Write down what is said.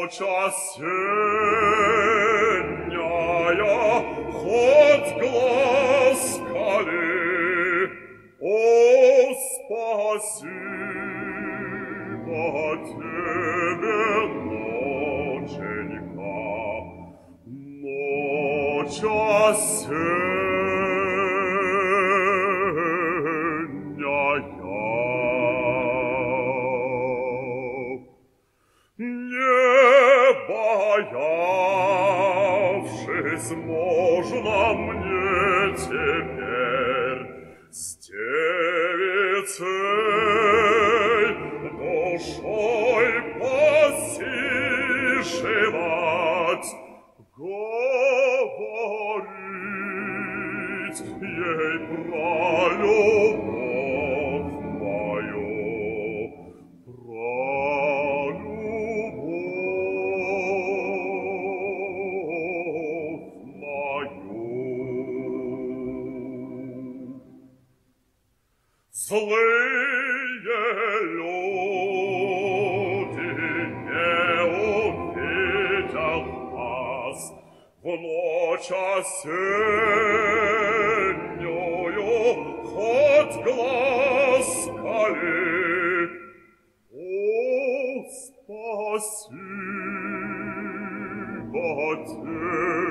Ночь осенняя, хоть глаз кали, о, спасибо тебе, ноченька, ночь осенняя. Не боявшись, можно мне теперь с девицей душой посиживать, говорить ей про любовь мою, про любовь мою. Злые люди не увидят нас в ночь осеннюю, хоть глаз кали. О, спасибо тебе,